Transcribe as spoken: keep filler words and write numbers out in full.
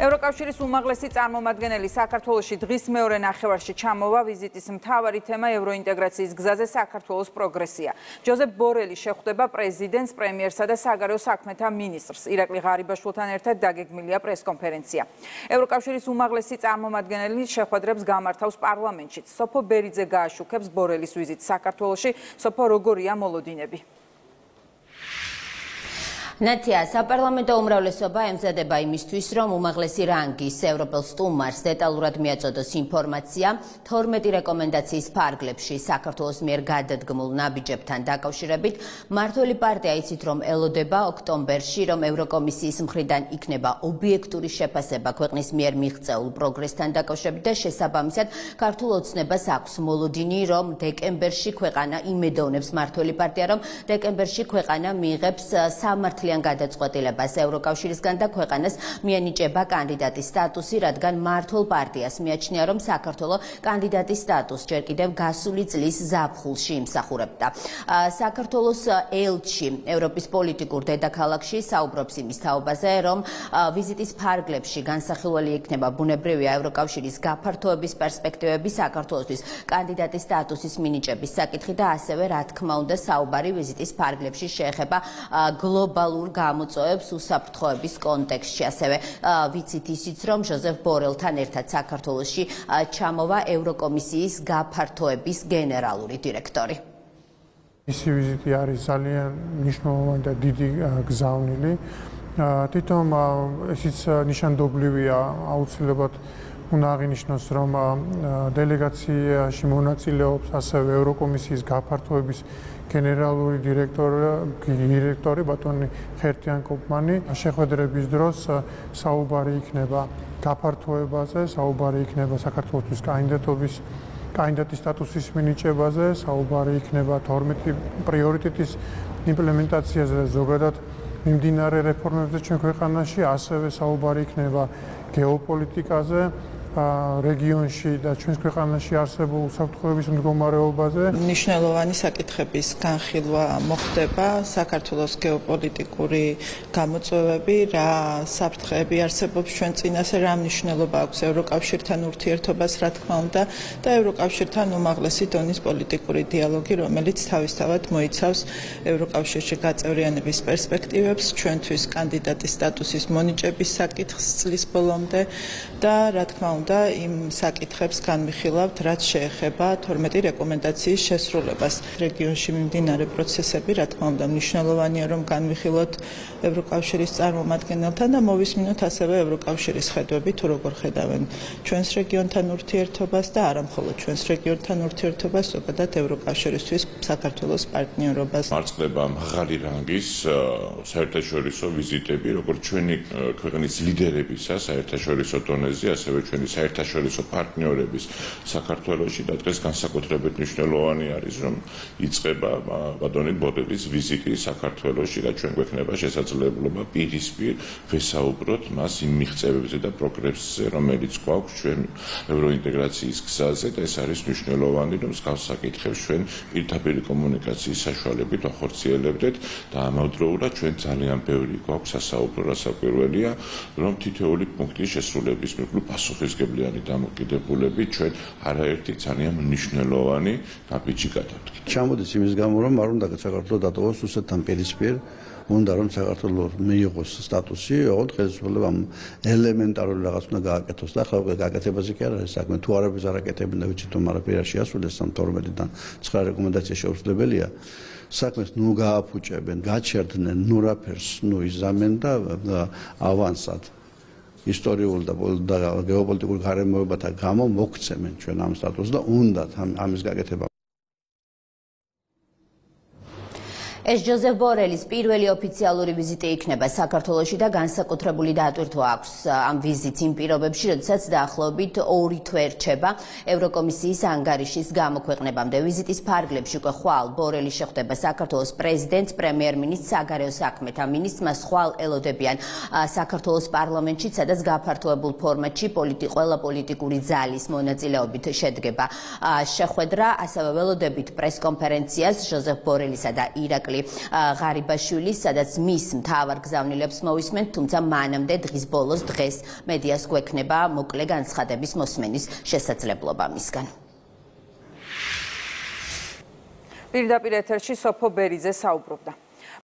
ევროკავშირის უმაღლესი წარმომადგენელი საქართველოში დღის მეორე ნახევარში ჩამოვა. ვიზიტის მთავარი თემა ევროინტეგრაციის გზაზე საქართველოს პროგრესია. ჯოზეფ ბორელი შეხვდება პრეზიდენტს, პრემიერსა და საგარეო საქმეთა მინისტრს. ირაკლი ღარიბაშვილთან ერთად დაგეგმილია პრესკონფერენცია. ევროკავშირის უმაღლესი წარმომადგენელი შეხვედრებს გამართავს პარლამენტშიც. სოფო ბერიძე გააშუქებს ბორელის ვიზიტს საქართველოში. სოფო, როგორია მოლოდინები? ნათია, საპარლამენტო უმრავლესობა ემზადება იმისთვის, რომ უმაღლესი რანგის ევროპელ სტუმარს დეტალურად მიაწოდოს ინფორმაცია თორმეტი რეკომენდაციის ფარგლებში საქართველოს მიერ გადადგმულ ნაბიჯებთან დაკავშირებით. მმართველი პარტია იცით, რომ ელოდება ოქტომბერში, რომ ევროკომისიის მხრიდან იქნება ობიექტური შეფასება ქვეყნის მიერ მიღწეულ პროგრესთან დაკავშირებით და შესაბამისად ქართულ ოცნებას აქვს მოლოდინი, რომ დეკემბერში ქვეყანა იმედოვნებს მმართველი პარტია, რომ დეკემბერში ქვეყანა მიიღებს სამართლიან გადაწყვეტილებას ევროკავშირისგან და ქვეყანას მიენიჭება კანდიდატის სტატუსი, რადგან მმართველ პარტიას მიაჩნია, რომ საქართველო კანდიდატის სტატუსს ჯერ კიდევ გასული წლის ზაფხულში იმსახურებდა. საქართველოს ელჩი ევროპის პოლიტიკურ დედაქალაქში საუბრობს იმის თაობაზე, რომ ვიზიტის ფარგლებში განსახილველი იქნება ბუნებრივია ევროკავშირის გაფართოების პერსპექტივები, საქართველოსთვის კანდიდატის სტატუსის მინიჭების საკითხი და ასევე, რა თქმა უნდა, საუბარი ვიზიტის ფარგლებში შეეხება გლობალურ გამოწვევებს უსაფრთხოების კონტექსტში. ასევე ვიცით ისიც, რომ ჟოზეფ ბორელთან ერთად საქართველოში ჩამოვა ევროკომისიის გაფართოების გენერალური დირექტორი. მისი ვიზიტი არის ძალიან მნიშვნელოვანი და დიდი გზავნილი. თვითონ ესიც ნიშანდობლივია, აუცილებლად უნდა აღინიშნოს, რომ დელეგაციაში მონაწილეობს ასევე ევროკომისიის გაფართოების გენერალური დირექტორი ბატონი ხერთიან კოპმანი. შეხვედრების დროს საუბარი იქნება გაფართოებაზე, საუბარი იქნება საქართველოს კანდიდატობის კანდიდატის სტატუსის მინიჭებაზე, საუბარი იქნება თორმეტი პრიორიტეტის იმპლემენტაციაზე და ზოგადად მიმდინარე რეფორმებზე ჩვენ ქვეყანაში, ასევე საუბარი იქნება გეოპოლიტიკაზე რეგიონში და ჩვენს ქვეყანაში არსებულ უსაფრთხოების მდგომარეობაზე. მნიშვნელოვანი საკითხების განხილვა მოხდება საქართველოს გეოპოლიტიკური გამოწვევები, რა საფრთხეები არსებობს ჩვენ წინასე, რა მნიშვნელობა აქვს ევროკავშირთან ურთიერთობას, რა თქმა უნდა, და ევროკავშირთან უმაღლესი დონის პოლიტიკური დიალოგი, რომელიც თავისთავად მოიცავს ევროკავშირში გაწევრიანების პერსპექტივებს, ჩვენთვის კანდიდატის სტატუსის მონიჭების საკითხს წლის ბოლომდე და რა თქმა უნდა და იმ საკითხებს განვიხილავთ, რაც შეეხება თორმეტი რეკომენდაციის შესრულებას. რეგიონში მიმდინარე პროცესები, რა თქმა უნდა, მნიშვნელოვანია, რომ განვიხილოთ ევროკავშირის წარმომადგენელთან და მოვისმინოთ ასევე ევროკავშირის ხედვები, თუ როგორ ხედავენ ჩვენს რეგიონთან ურთიერთობას და არა მხოლოდ ჩვენს რეგიონთან ურთიერთობას, ზოგადად ევროკავშირისთვის საქართველოს პარტნიორობას. მარწყდება მაღალი რანგის საერთაშორისო ვიზიტები, როგორც ჩვენი ქვეყნის ლიდერებისა საერთაშორისო დონეზე, ასევე ჩვენი საერთაშორისო პარტნიორების საქართველოში და დღეს განსაკუთრებით მნიშვნელოვანი არის, რომ იწყება ბატონი ბორელის ვიზიტი საქართველოში და ჩვენ გვექნება შესაძლებლობა პირისპირ ვესაუბროთ მას იმ მიღწევებზე და პროგრესზე, რომელიც გვაქვს ჩვენ ევროინტეგრაციის გზაზე და ეს არის მნიშვნელოვანი, რომ მსგავს საკითხებს ჩვენ პირდაპირ კომუნიკაციის საშუალებით ვახორციელებდეთ და ამავდროულად ჩვენ ძალიან ბევრი გვაქვს სასაუბრო, რასაკვირველია, რომ თითოეული პუნქტის შესრულების მიღწევა პასუხისგებლიანი დამოკიდებულებით ჩვენ არაერთი ძალიან მნიშვნელოვანი ნაბიჯი გადავდგით. ჩამოდის იმის გამო, რომ არ უნდა საქართველოს დატოვოს რუსეთთან პირისპირ, უნდა რომ საქართველოს მიიღოს სტატუსი, ოღონდ ხელისუფლება ელემენტარული რაღაც უნდა გააკეთოს და ახლა გააკეთებაზე კი არ არის საქმე, თუ არაფერს არ აკეთებენ და ვიცით რომ არაფერი შეასრულეს თორმეტიდან ცხრა რეკომენდაცია შეუძლებელია. საქმეს ნუ გააფუჭებენ, გაჩერდნენ, ნუ რაფერს ნუ იზამენ და ავანსად ისტორიულ და გეოპოლიტიკურ გარემოებათა გამო მოგცემენ ჩვენ ამ სტატუსს და უნდათ ამის გაკეთება. ეს ჯოზეფ ბორელის პირველი ოფიციალური ვიზიტი იქნება საქართველოში და განსაკუთრებული დატვირთვა აქვს ამ ვიზიტს იმ პირობებში, როდესაც დაახლოებით ორი თვე რჩება ევროკომისიის ანგარიშის გამოქვეყნებამდე. ვიზიტის ფარგლებში უკვე ხვალ ბორელი შეხვდება საქართველოს პრეზიდენტს, პრემიერ-მინისტრს, საგარეო საქმეთა მინისტრს, მას ხვალ ელოდებიან საქართველოს პარლამენტში, სადაც გაფართოებულ ფორმატში ყველა პოლიტიკური ძალის მონაწილეობით შედგება შეხვედრა, ასევე ველოდებით პრესკონფერენციას ჟოზეფ ბორელისა და ირაკლი ირაკლი ღარიბაშვილი, სადაც მის მთავარ გზავნილებს მოვისმენთ, თუმცა მანამდე დღის ბოლოს დღეს მედიას გვექნება მოკლე განცხადების მოსმენის შესაძლებლობა მისგან. პირდაპირ ეთერში სოფო ბერიძე საუბრობდა.